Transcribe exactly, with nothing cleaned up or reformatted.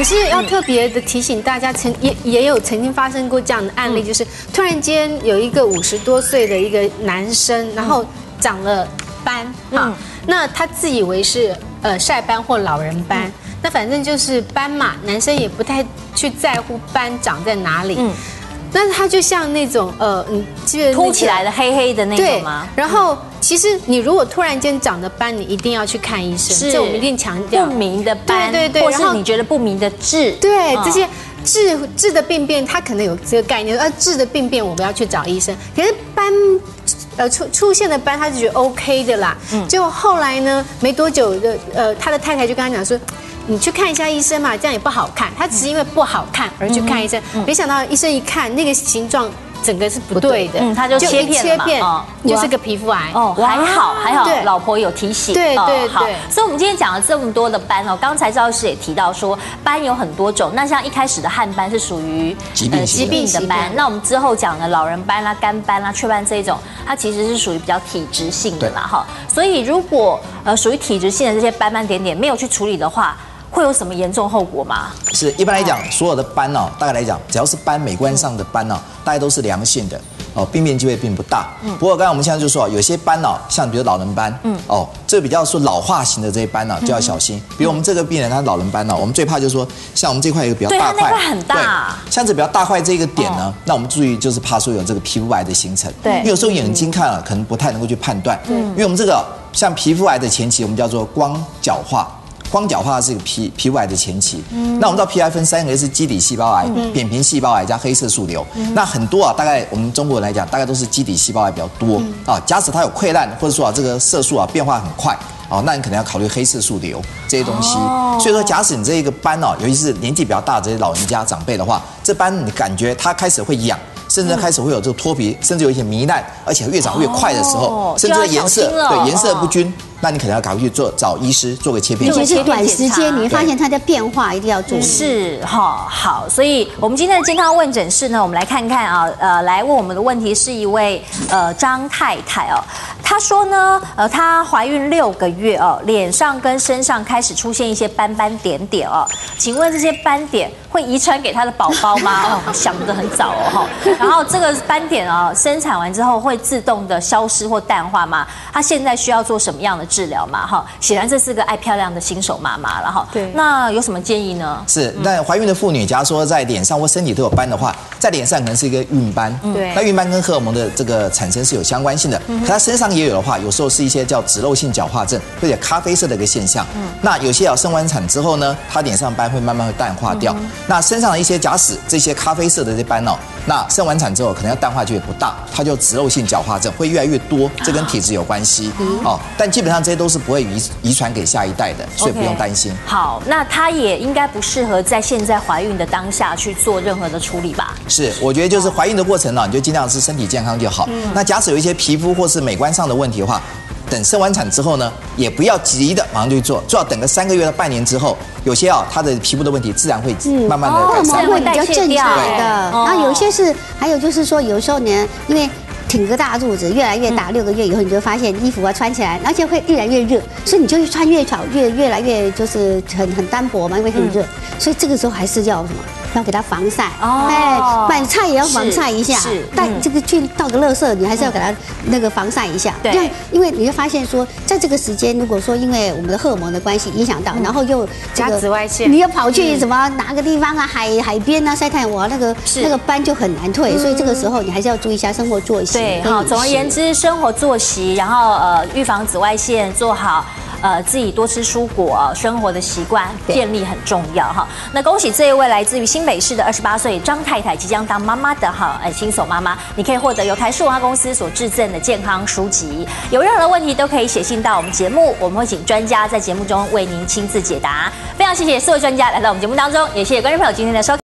可是要特别的提醒大家，曾也也有曾经发生过这样的案例，就是突然间有一个五十多岁的一个男生，然后长了斑啊，那他自以为是呃晒斑或老人斑，那反正就是斑嘛，男生也不太去在乎斑长在哪里。嗯。但是它就像那种呃，你记得凸起来的黑黑的那种吗？ 然后其实你如果突然间长的斑，你一定要去看医生， 是， 这我们一定强调。 不明的斑， 对对对， 或是你觉得不明的痣， 对这些痣痣的病变，它可能有这个概念，呃，痣的病变我们要去找医生。可是斑。呃，出出现的斑，他就觉得 OK 的啦。嗯。结果后来呢，没多久的，呃，他的太太就跟他讲说，你去看一下医生嘛，这样也不好看。他只是因为不好看而去看医生，没想到医生一看那个形状。整个是不对的， 嗯，他就切片了嘛， 就是个皮肤癌。 哦，还好还好，老婆有提醒。 对对好，所以我们今天讲了这么多的斑哦，刚才赵医师也提到说，斑有很多种。那像一开始的汗斑是属于疾病疾病的斑，那我们之后讲的老人斑啦、肝斑啦、雀斑这一种，它其实是属于比较体质性的啦哈。所以如果呃属于体质性的这些斑斑点点没有去处理的话，会有什么严重后果吗？ 是，一般来讲，所有的斑哦，大概来讲，只要是斑，美观上的斑哦，大概都是良性的哦，病变机会并不大。嗯。不过刚才我们现在就说，有些斑哦，像比如老人斑，嗯，哦，这比较说老化型的这些斑呢，就要小心。比如我们这个病人他老人斑呢，我们最怕就是说，像我们这块有一个比较大块， 对，它那块很大， 像这比较大块这个点呢，那我们注意就是怕说有这个皮肤癌的形成。 对。 因为有时候眼睛看了可能不太能够去判断。对。因为我们这个像皮肤癌的前期，我们叫做光角化。光角化是一个皮皮肤癌的前期，嗯、那我们知道皮肤癌分三个，是基底细胞癌、嗯、扁平细胞癌加黑色素瘤。嗯、那很多啊，大概我们中国人来讲，大概都是基底细胞癌比较多、嗯、啊。假使它有溃烂，或者说啊这个色素啊变化很快。哦，那你可能要考虑黑色素瘤这些东西。哦、所以说，假使你这一个斑哦，尤其是年纪比较大的这些老人家长辈的话，这斑你感觉它开始会痒。甚至开始会有这个脱皮，甚至有一些糜烂，而且越长越快的时候，哦、甚至颜色对颜色不均，哦、那你可能要赶快去做找医师做个切片。 尤其是短时间，你会发现它的变化，一定要注意。 是哈，好，所以我们今天的健康问诊室呢，我们来看看啊，呃，来问我们的问题是一位呃张太太哦，她说呢，呃，她怀孕六个月哦，脸上跟身上开始出现一些斑斑点点哦，请问这些斑点会遗传给她的宝宝吗？哦，想得很早哦。然后这个斑点啊，生产完之后会自动的消失或淡化吗？她现在需要做什么样的治疗吗？哈，显然这是个爱漂亮的新手妈妈了哈。对，那有什么建议呢？ 是，那怀孕的妇女，假如说在脸上或身体都有斑的话，在脸上可能是一个孕斑。对，那孕斑跟荷尔蒙的这个产生是有相关性的。可它身上也有的话，有时候是一些叫脂漏性角化症，或者咖啡色的一个现象。嗯，那有些啊生完产之后呢，她脸上斑会慢慢会淡化掉。那身上的一些假使这些咖啡色的这些斑哦，那生完产之后可能要淡化就也不大，它就脂漏性角化症会越来越多，这跟体质有关系。哦，但基本上这些都是不会遗遗传给下一代的，所以不用担心。 好，那她也应该不适合在现在怀孕的当下去做任何的处理吧？ 是，我觉得就是怀孕的过程呢，你就尽量是身体健康就好。那假使有一些皮肤或是美观上的问题的话，等生完产之后呢，也不要急的马上就去做，最好等个三个月到半年之后，有些啊，它的皮肤的问题自然会慢慢的改善， 会比较正常的。然后有些是，还有就是说，有时候呢，因为挺个大肚子，越来越大，六个月以后，你就发现衣服啊穿起来，而且会越来越热，所以你就穿越少，越越来越就是很很单薄嘛，因为很热，所以这个时候还是要什么？要给它防晒哦，哎，买菜也要防晒一下，是，但这个去倒个垃圾，你还是要给它那个防晒一下。对，这样，因为你会发现说，在这个时间，如果说因为我们的荷尔蒙的关系影响到，然后又加紫外线， 你要跑去什么哪个地方啊，海海边啊晒太阳，哇，那个那个斑就很难退，所以这个时候你还是要注意一下生活作息。 对，好，总而言之，生活作息，然后呃，预防紫外线，做好。呃，自己多吃蔬果，生活的习惯建立很重要哈。那恭喜这一位来自于新北市的二十八岁张太太，即将当妈妈的哈，呃，新手妈妈，你可以获得由台视文化公司所制赠的健康书籍。有任何问题都可以写信到我们节目，我们会请专家在节目中为您亲自解答。非常谢谢四位专家来到我们节目当中，也谢谢观众朋友今天的收看。